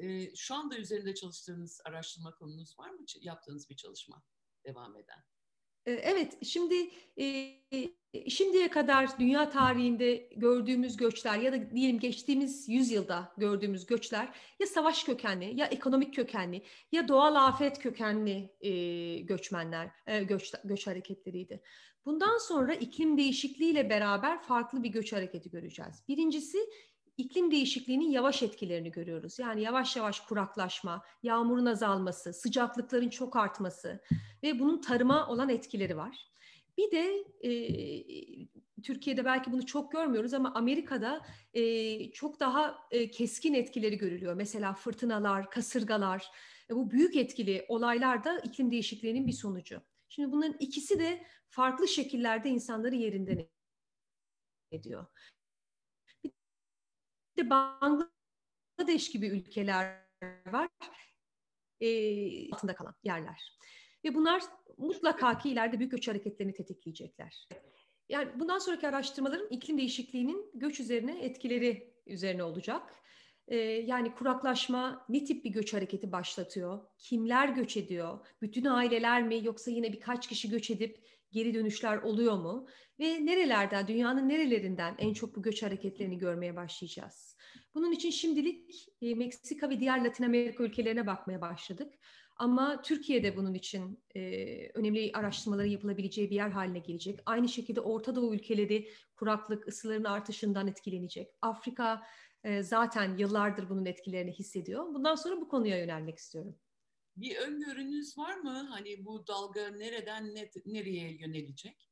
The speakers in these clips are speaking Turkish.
Şu anda üzerinde çalıştığınız araştırma konunuz var mı? Yaptığınız bir çalışma devam eden. Evet, şimdiye kadar dünya tarihinde gördüğümüz göçler ya da diyelim geçtiğimiz yüzyılda gördüğümüz göçler ya savaş kökenli ya ekonomik kökenli ya doğal afet kökenli göçmenler, göç hareketleriydi. Bundan sonra iklim değişikliğiyle beraber farklı bir göç hareketi göreceğiz. Birincisi iklim değişikliğinin yavaş etkilerini görüyoruz. Yani yavaş yavaş kuraklaşma, yağmurun azalması, sıcaklıkların çok artması ve bunun tarıma olan etkileri var. Bir de Türkiye'de belki bunu çok görmüyoruz ama Amerika'da çok daha keskin etkileri görülüyor. Mesela fırtınalar, kasırgalar, bu büyük etkili olaylar da iklim değişikliğinin bir sonucu. Şimdi bunların ikisi de farklı şekillerde insanları yerinden ediyor. Bir de Bangladeş gibi ülkeler var, altında kalan yerler. Ve bunlar mutlaka ki ileride büyük göç hareketlerini tetikleyecekler. Yani bundan sonraki araştırmalarım iklim değişikliğinin göç üzerine etkileri üzerine olacak. Yani kuraklaşma ne tip bir göç hareketi başlatıyor? Kimler göç ediyor? Bütün aileler mi yoksa yine birkaç kişi göç edip geri dönüşler oluyor mu? Ve nerelerden, dünyanın nerelerinden en çok bu göç hareketlerini görmeye başlayacağız? Bunun için şimdilik Meksika ve diğer Latin Amerika ülkelerine bakmaya başladık. Ama Türkiye'de bunun için önemli araştırmaların yapılabileceği bir yer haline gelecek. Aynı şekilde Orta Doğu ülkeleri kuraklık, ısıların artışından etkilenecek. Afrika zaten yıllardır bunun etkilerini hissediyor. Bundan sonra bu konuya yönelmek istiyorum. Bir öngörünüz var mı? Hani bu dalga nereden nereye yönelecek?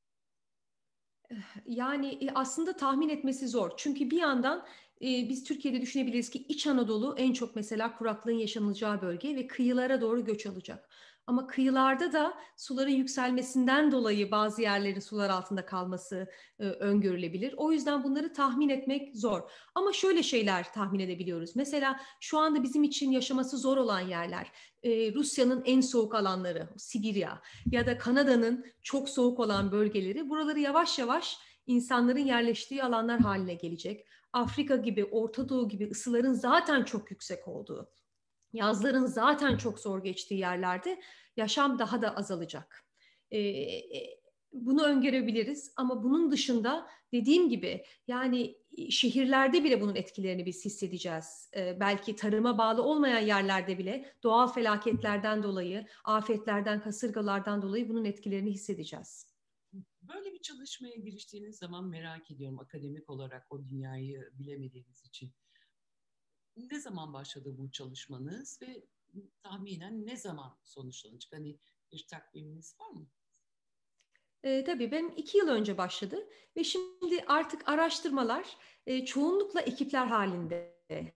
Yani aslında tahmin etmesi zor. Çünkü bir yandan biz Türkiye'de düşünebiliriz ki İç Anadolu en çok mesela kuraklığın yaşanılacağı bölge ve kıyılara doğru göç alacak. Ama kıyılarda da suların yükselmesinden dolayı bazı yerlerin sular altında kalması öngörülebilir. O yüzden bunları tahmin etmek zor. Ama şöyle şeyler tahmin edebiliyoruz. Mesela şu anda bizim için yaşaması zor olan yerler, Rusya'nın en soğuk alanları, Sibirya ya da Kanada'nın çok soğuk olan bölgeleri, buraları yavaş yavaş insanların yerleştiği alanlar haline gelecek. Afrika gibi, Orta Doğu gibi ısıların zaten çok yüksek olduğu, yazların zaten çok zor geçtiği yerlerde yaşam daha da azalacak. Bunu öngörebiliriz ama bunun dışında dediğim gibi yani şehirlerde bile bunun etkilerini biz hissedeceğiz. Belki tarıma bağlı olmayan yerlerde bile doğal felaketlerden dolayı, afetlerden, kasırgalardan dolayı bunun etkilerini hissedeceğiz. Böyle bir çalışmaya giriştiğiniz zaman merak ediyorum akademik olarak o dünyayı bilemediğiniz için. Ne zaman başladı bu çalışmanız ve tahminen ne zaman sonuçlanacak? Hani bir takviminiz var mı? Tabii benim 2 yıl önce başladı ve şimdi artık araştırmalar çoğunlukla ekipler halinde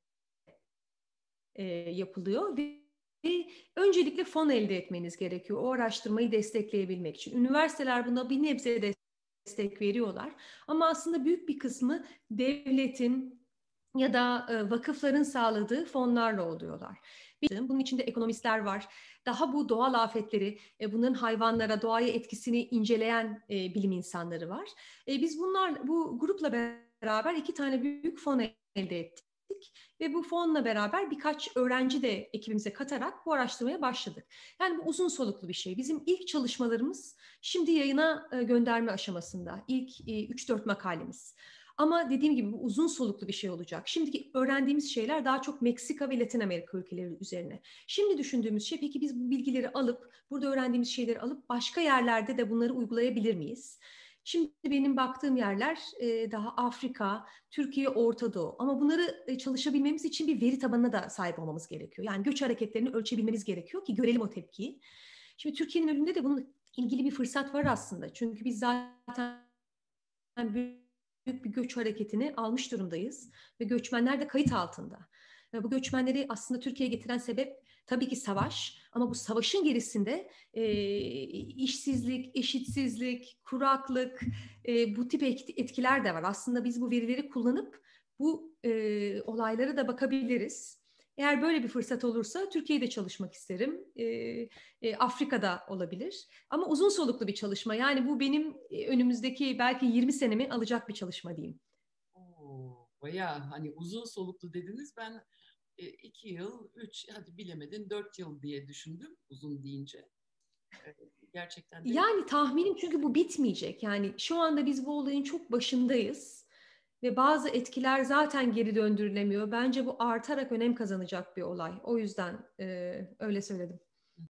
yapılıyor ve öncelikle fon elde etmeniz gerekiyor o araştırmayı destekleyebilmek için. Üniversiteler buna bir nebze destek veriyorlar ama aslında büyük bir kısmı devletin ya da vakıfların sağladığı fonlarla oluyorlar. Bunun içinde ekonomistler var. Daha bu doğal afetleri, bunların hayvanlara, doğaya etkisini inceleyen bilim insanları var. Biz bu grupla beraber 2 tane büyük fon elde ettik. Ve bu fonla beraber birkaç öğrenci de ekibimize katarak bu araştırmaya başladık. Yani bu uzun soluklu bir şey. Bizim ilk çalışmalarımız şimdi yayına gönderme aşamasında. İlk 3-4 makalemiz. Ama dediğim gibi bu uzun soluklu bir şey olacak. Şimdiki öğrendiğimiz şeyler daha çok Meksika ve Latin Amerika ülkeleri üzerine. Şimdi düşündüğümüz şey peki biz bu bilgileri alıp, burada öğrendiğimiz şeyleri alıp başka yerlerde de bunları uygulayabilir miyiz? Şimdi benim baktığım yerler daha Afrika, Türkiye, Orta Doğu. Ama bunları çalışabilmemiz için bir veri tabanına da sahip olmamız gerekiyor. Yani göç hareketlerini ölçebilmemiz gerekiyor ki görelim o tepkiyi. Şimdi Türkiye'nin önünde de bunun ilgili bir fırsat var aslında. Çünkü biz zaten büyük bir göç hareketini almış durumdayız ve göçmenler de kayıt altında. Ve bu göçmenleri aslında Türkiye'ye getiren sebep tabii ki savaş ama bu savaşın gerisinde işsizlik, eşitsizlik, kuraklık, bu tip etkiler de var. Aslında biz bu verileri kullanıp bu olaylara da bakabiliriz. Eğer böyle bir fırsat olursa Türkiye'de çalışmak isterim. Afrika'da olabilir. Ama uzun soluklu bir çalışma. Yani bu benim önümüzdeki belki 20 senemi alacak bir çalışma diyeyim. Oo, bayağı hani uzun soluklu dediniz. Ben 2 yıl, 3, hadi bilemedin 4 yıl diye düşündüm uzun deyince. Gerçekten de Yani tahminim, çünkü bu bitmeyecek. Yani şu anda biz bu olayın çok başındayız ve bazı etkiler zaten geri döndürülemiyor. Bence bu artarak önem kazanacak bir olay. O yüzden öyle söyledim.